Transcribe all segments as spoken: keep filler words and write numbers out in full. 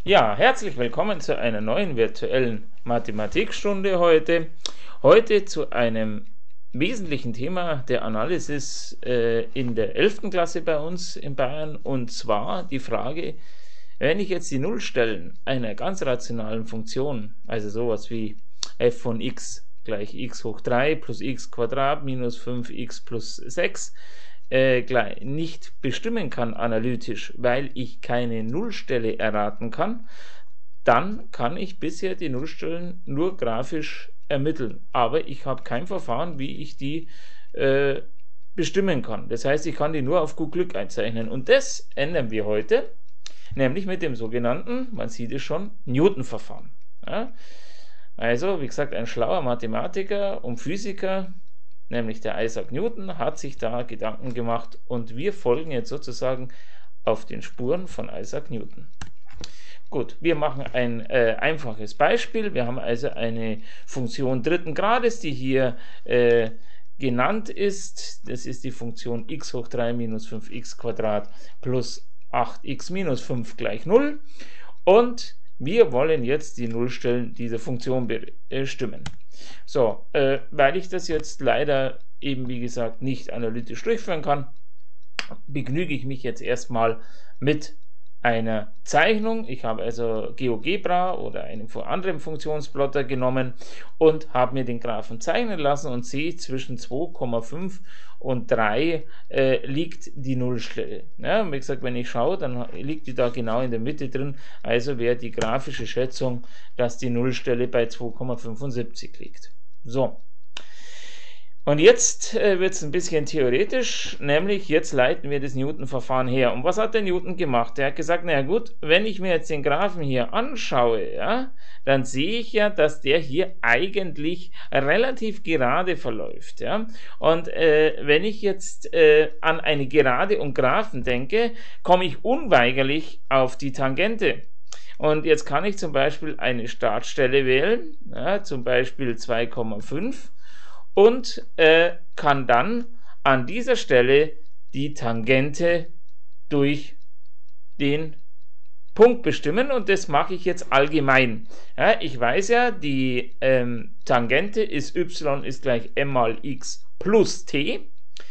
Ja, herzlich willkommen zu einer neuen virtuellen Mathematikstunde heute. Heute zu einem wesentlichen Thema der Analysis äh, in der elften Klasse bei uns in Bayern, und zwar die Frage, wenn ich jetzt die Nullstellen einer ganz rationalen Funktion, also sowas wie f von x gleich x hoch drei plus x Quadrat minus fünf x plus sechs äh, gleich nicht bestimmen kann analytisch, weil ich keine Nullstelle erraten kann, dann kann ich bisher die Nullstellen nur grafisch ermitteln. Aber ich habe kein Verfahren, wie ich die äh, bestimmen kann. Das heißt, ich kann die nur auf gut Glück einzeichnen. Und das ändern wir heute, nämlich mit dem sogenannten, man sieht es schon, Newton-Verfahren. Ja? Also, wie gesagt, ein schlauer Mathematiker und Physiker, nämlich der Isaac Newton, hat sich da Gedanken gemacht, und wir folgen jetzt sozusagen auf den Spuren von Isaac Newton. Gut, wir machen ein äh, einfaches Beispiel. Wir haben also eine Funktion dritten Grades, die hier äh, genannt ist. Das ist die Funktion x hoch drei minus fünf x Quadrat plus acht x minus fünf gleich null. Und wir wollen jetzt die Nullstellen dieser Funktion bestimmen. So, äh, weil ich das jetzt leider eben, wie gesagt, nicht analytisch durchführen kann, begnüge ich mich jetzt erstmal mit einer Zeichnung. Ich habe also GeoGebra oder einen anderen Funktionsplotter genommen und habe mir den Graphen zeichnen lassen und sehe, zwischen zwei Komma fünf und drei äh, liegt die Nullstelle. Ja, wie gesagt, wenn ich schaue, dann liegt die da genau in der Mitte drin, also wäre die grafische Schätzung, dass die Nullstelle bei zwei Komma fünfundsiebzig liegt. So. Und jetzt äh, wird es ein bisschen theoretisch, nämlich jetzt leiten wir das Newton-Verfahren her. Und was hat der Newton gemacht? Der hat gesagt, naja gut, wenn ich mir jetzt den Graphen hier anschaue, ja, dann sehe ich ja, dass der hier eigentlich relativ gerade verläuft. Ja. Und äh, wenn ich jetzt äh, an eine Gerade und Graphen denke, komme ich unweigerlich auf die Tangente. Und jetzt kann ich zum Beispiel eine Startstelle wählen, ja, zum Beispiel zwei Komma fünf. Und äh, kann dann an dieser Stelle die Tangente durch den Punkt bestimmen, und das mache ich jetzt allgemein. Ja, ich weiß ja, die ähm, Tangente ist y ist gleich m mal x plus t.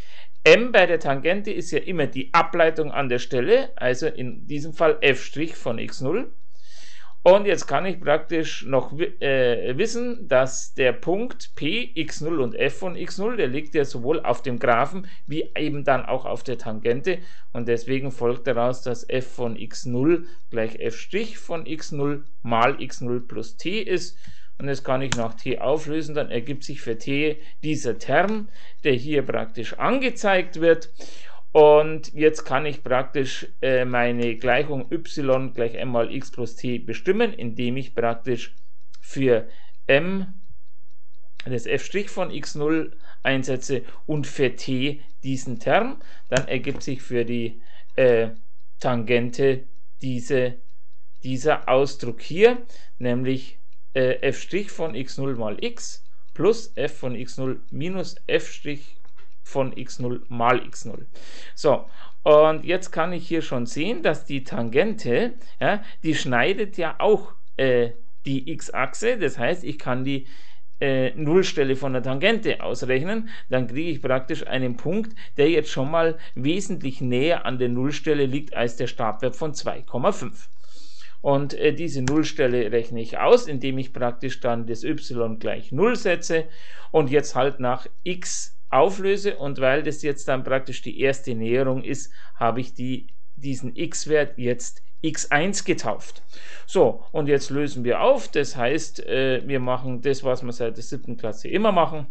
M bei der Tangente ist ja immer die Ableitung an der Stelle, also in diesem Fall f' von x null. Und jetzt kann ich praktisch noch äh, wissen, dass der Punkt P, x null und f von x null, der liegt ja sowohl auf dem Graphen wie eben dann auch auf der Tangente. Und deswegen folgt daraus, dass f von x null gleich f' von x null mal x null plus t ist. Und das kann ich nach t auflösen. Dann ergibt sich für t dieser Term, der hier praktisch angezeigt wird. Und jetzt kann ich praktisch äh, meine Gleichung y gleich m mal x plus t bestimmen, indem ich praktisch für m das f' von x null einsetze und für t diesen Term. Dann ergibt sich für die äh, Tangente diese, dieser Ausdruck hier, nämlich äh, f' von x null mal x plus f von x null minus f' von x null mal x null. So, und jetzt kann ich hier schon sehen, dass die Tangente, ja, die schneidet ja auch äh, die x-Achse, das heißt, ich kann die äh, Nullstelle von der Tangente ausrechnen, dann kriege ich praktisch einen Punkt, der jetzt schon mal wesentlich näher an der Nullstelle liegt als der Stabwert von zwei Komma fünf. Und äh, diese Nullstelle rechne ich aus, indem ich praktisch dann das y gleich null setze und jetzt halt nach x auflöse, und weil das jetzt dann praktisch die erste Näherung ist, habe ich die, diesen x-Wert jetzt x eins getauft. So, und jetzt lösen wir auf, das heißt, äh, wir machen das, was wir seit der siebten Klasse immer machen.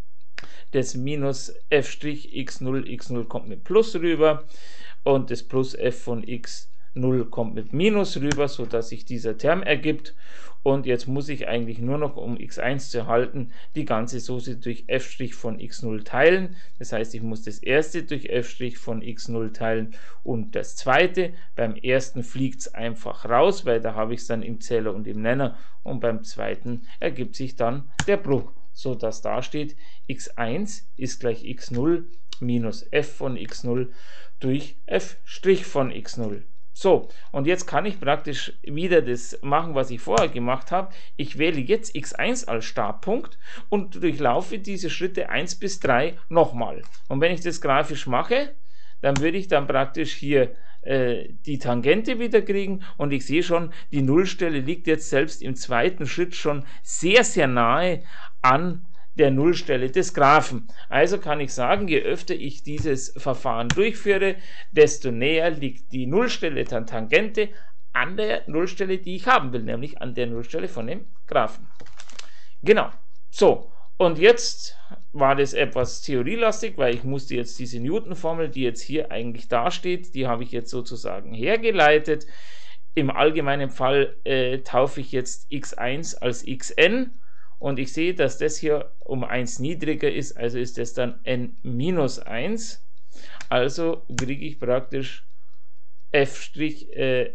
Das minus f' x null, x null kommt mit Plus rüber, und das plus f von x null kommt mit Minus rüber, sodass sich dieser Term ergibt. Und jetzt muss ich eigentlich nur noch, um x eins zu erhalten, die ganze Soße durch f' von x null teilen. Das heißt, ich muss das erste durch f' von x null teilen und das zweite. Beim ersten fliegt es einfach raus, weil da habe ich es dann im Zähler und im Nenner, und beim zweiten ergibt sich dann der Bruch, sodass da steht, x eins ist gleich x null minus f von x null durch f' von x null. So, und jetzt kann ich praktisch wieder das machen, was ich vorher gemacht habe. Ich wähle jetzt x eins als Startpunkt und durchlaufe diese Schritte eins bis drei nochmal. Und wenn ich das grafisch mache, dann würde ich dann praktisch hier äh, die Tangente wieder kriegen und ich sehe schon, die Nullstelle liegt jetzt selbst im zweiten Schritt schon sehr, sehr nahe an der Nullstelle des Graphen. Also kann ich sagen, je öfter ich dieses Verfahren durchführe, desto näher liegt die Nullstelle der Tangente an der Nullstelle, die ich haben will, nämlich an der Nullstelle von dem Graphen. Genau. So, und jetzt war das etwas theorielastig, weil ich musste jetzt diese Newton-Formel, die jetzt hier eigentlich dasteht, die habe ich jetzt sozusagen hergeleitet. Im allgemeinen Fall äh, taufe ich jetzt x eins als xn. Und ich sehe, dass das hier um eins niedriger ist, also ist das dann n minus eins. Also kriege ich praktisch f', äh,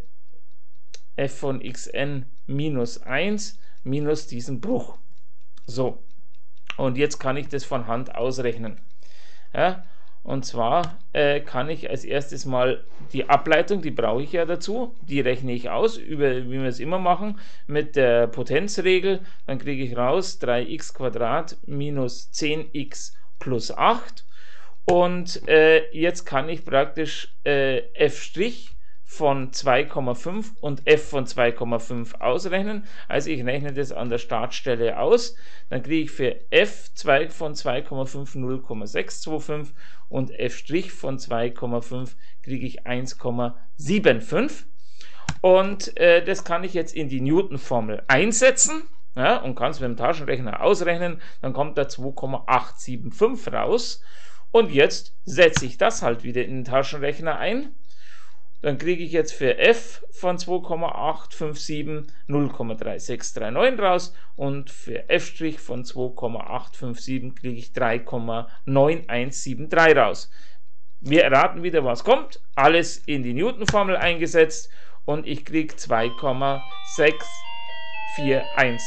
f von xn minus eins minus diesen Bruch. So, und jetzt kann ich das von Hand ausrechnen. Ja, und zwar äh, kann ich als erstes mal die Ableitung, die brauche ich ja dazu, die rechne ich aus, über, wie wir es immer machen, mit der Potenzregel. Dann kriege ich raus drei x Quadrat minus zehn x plus acht. Und äh, jetzt kann ich praktisch äh, f' von zwei Komma fünf und f von zwei Komma fünf ausrechnen. Also ich rechne das an der Startstelle aus. Dann kriege ich für f von zwei Komma fünf null Komma sechs zwei fünf und f' von zwei Komma fünf kriege ich eins Komma sieben fünf. Und äh, das kann ich jetzt in die Newton-Formel einsetzen, ja, und kann es mit dem Taschenrechner ausrechnen. Dann kommt da zwei Komma acht sieben fünf raus. Und jetzt setze ich das halt wieder in den Taschenrechner ein. Dann kriege ich jetzt für f von zwei Komma acht fünf sieben null Komma drei sechs drei neun raus und für f' von zwei Komma acht fünf sieben kriege ich drei Komma neun eins sieben drei raus. Wir erraten wieder, was kommt. Alles in die Newton-Formel eingesetzt und ich kriege zwei Komma sechs vier eins.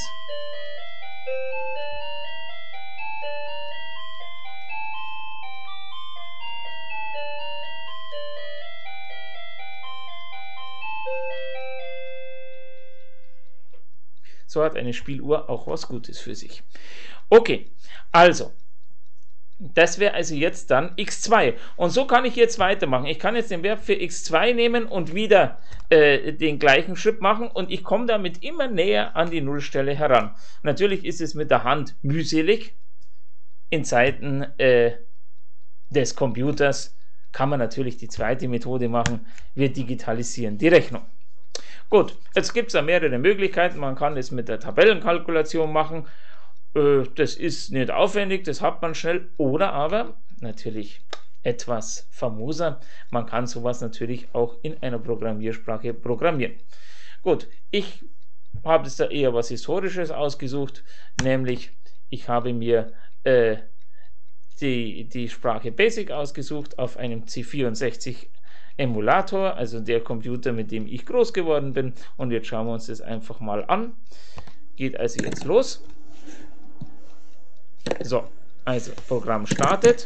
So hat eine Spieluhr auch was Gutes für sich. Okay, also, das wäre also jetzt dann x zwei. Und so kann ich jetzt weitermachen. Ich kann jetzt den Wert für x zwei nehmen und wieder äh, den gleichen Schritt machen und ich komme damit immer näher an die Nullstelle heran. Natürlich ist es mit der Hand mühselig. In Zeiten äh, des Computers kann man natürlich die zweite Methode machen. Wir digitalisieren die Rechnung. Gut, jetzt gibt es da mehrere Möglichkeiten. Man kann es mit der Tabellenkalkulation machen. Äh, das ist nicht aufwendig, das hat man schnell. Oder aber, natürlich etwas famoser, man kann sowas natürlich auch in einer Programmiersprache programmieren. Gut, ich habe jetzt da eher was Historisches ausgesucht, nämlich ich habe mir äh, die, die Sprache BASIC ausgesucht auf einem C vierundsechzig Emulator, also der Computer, mit dem ich groß geworden bin. Und jetzt schauen wir uns das einfach mal an. Geht also jetzt los. So, also Programm startet.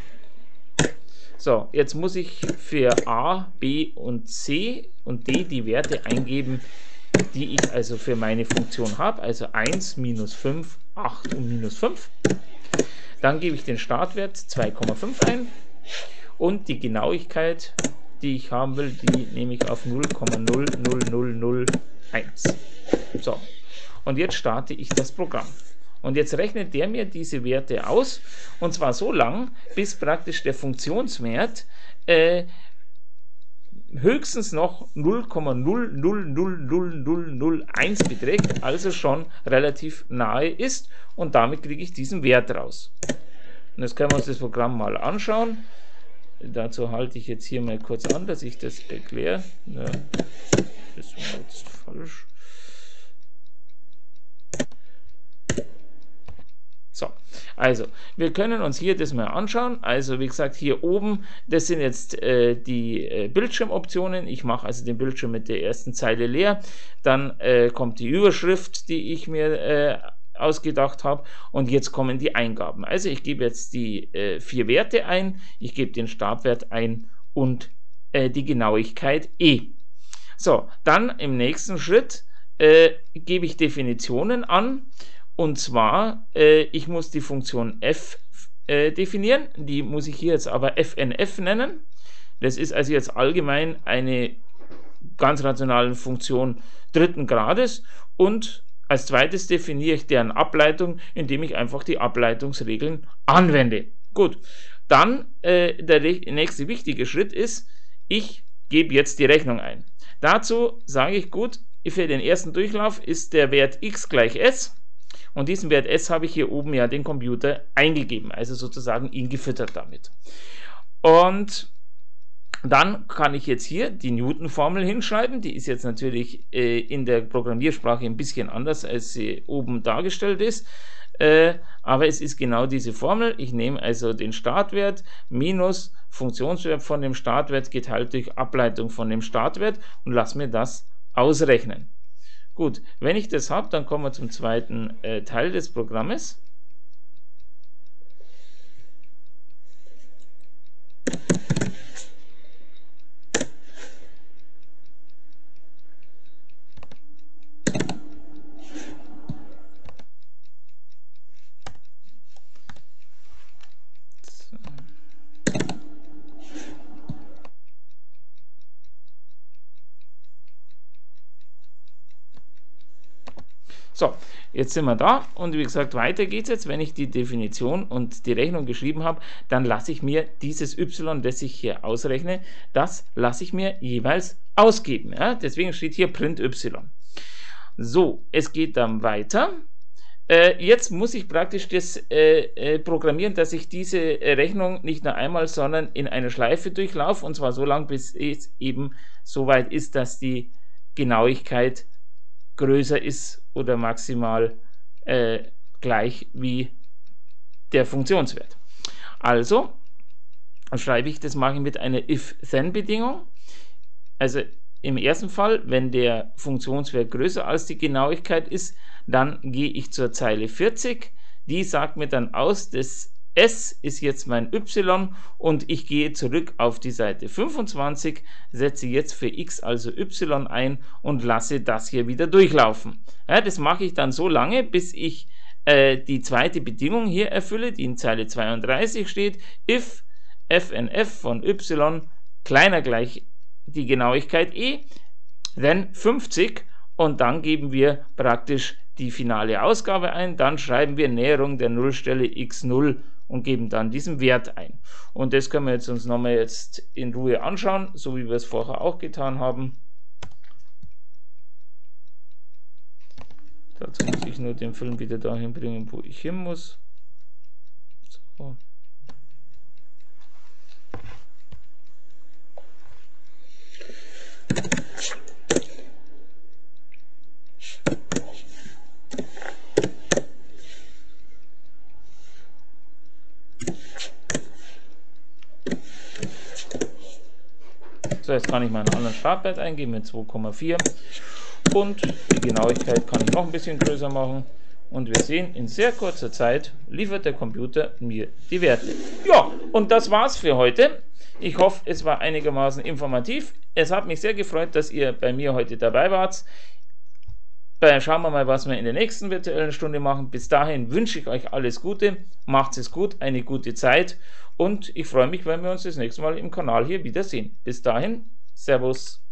So, jetzt muss ich für A, B und C und D die Werte eingeben, die ich also für meine Funktion habe. Also eins, minus fünf, acht und minus fünf. Dann gebe ich den Startwert zwei Komma fünf ein und die Genauigkeit, die ich haben will, die nehme ich auf null Komma null null null null eins. So, und jetzt starte ich das Programm. Und jetzt rechnet der mir diese Werte aus, und zwar so lang, bis praktisch der Funktionswert äh, höchstens noch null Komma null null null null null null eins beträgt, also schon relativ nahe ist, und damit kriege ich diesen Wert raus. Und jetzt können wir uns das Programm mal anschauen. Dazu halte ich jetzt hier mal kurz an, dass ich das erkläre. Ja, das war jetzt falsch. So, also, wir können uns hier das mal anschauen. Also, wie gesagt, hier oben, das sind jetzt äh, die äh, Bildschirmoptionen. Ich mache also den Bildschirm mit der ersten Zeile leer. Dann äh, kommt die Überschrift, die ich mir äh, ausgedacht habe, und jetzt kommen die Eingaben. Also ich gebe jetzt die äh, vier Werte ein, ich gebe den Startwert ein und äh, die Genauigkeit E. So, dann im nächsten Schritt äh, gebe ich Definitionen an, und zwar, äh, ich muss die Funktion f äh, definieren, die muss ich hier jetzt aber F N F nennen. Das ist also jetzt allgemein eine ganz rationale Funktion dritten Grades, und als zweites definiere ich deren Ableitung, indem ich einfach die Ableitungsregeln anwende. Gut, dann äh, der nächste wichtige Schritt ist, ich gebe jetzt die Rechnung ein. Dazu sage ich, gut, für den ersten Durchlauf ist der Wert x gleich s, und diesen Wert s habe ich hier oben ja den Computer eingegeben, also sozusagen ihn gefüttert damit. Und dann kann ich jetzt hier die Newton-Formel hinschreiben. Die ist jetzt natürlich äh, in der Programmiersprache ein bisschen anders, als sie oben dargestellt ist. Äh, aber es ist genau diese Formel. Ich nehme also den Startwert minus Funktionswert von dem Startwert geteilt durch Ableitung von dem Startwert und lasse mir das ausrechnen. Gut, wenn ich das habe, dann kommen wir zum zweiten äh, Teil des Programmes. So, jetzt sind wir da, und wie gesagt, weiter geht es jetzt. Wenn ich die Definition und die Rechnung geschrieben habe, dann lasse ich mir dieses y, das ich hier ausrechne, das lasse ich mir jeweils ausgeben. Ja? Deswegen steht hier Print y. So, es geht dann weiter. Äh, jetzt muss ich praktisch das äh, äh, programmieren, dass ich diese äh, Rechnung nicht nur einmal, sondern in einer Schleife durchlaufe, und zwar so lange, bis es eben so weit ist, dass die Genauigkeit größer ist oder maximal äh, gleich wie der Funktionswert. Also schreibe ich, das mache ich mit einer if-then-Bedingung. Also im ersten Fall, wenn der Funktionswert größer als die Genauigkeit ist, dann gehe ich zur Zeile vierzig. Die sagt mir dann aus, das S ist jetzt mein y, und ich gehe zurück auf die Seite fünfundzwanzig, setze jetzt für x also y ein und lasse das hier wieder durchlaufen. Ja, das mache ich dann so lange, bis ich äh, die zweite Bedingung hier erfülle, die in Zeile zweiunddreißig steht, if fnf von y kleiner gleich die Genauigkeit e, then fünfzig, und dann geben wir praktisch die finale Ausgabe ein, dann schreiben wir Näherung der Nullstelle x null und geben dann diesen Wert ein. Und das können wir jetzt uns nochmal jetzt in Ruhe anschauen, so wie wir es vorher auch getan haben. Dazu muss ich nur den Film wieder dahin bringen, wo ich hin muss. So. So, jetzt kann ich meinen anderen Startwert eingeben mit zwei Komma vier, und die Genauigkeit kann ich noch ein bisschen größer machen, und wir sehen, in sehr kurzer Zeit liefert der Computer mir die Werte. Ja, und das war's für heute. Ich hoffe, es war einigermaßen informativ. Es hat mich sehr gefreut, dass ihr bei mir heute dabei wart. Schauen wir mal, was wir in der nächsten virtuellen Stunde machen. Bis dahin wünsche ich euch alles Gute, macht es gut, eine gute Zeit, und ich freue mich, wenn wir uns das nächste Mal im Kanal hier wiedersehen. Bis dahin, Servus.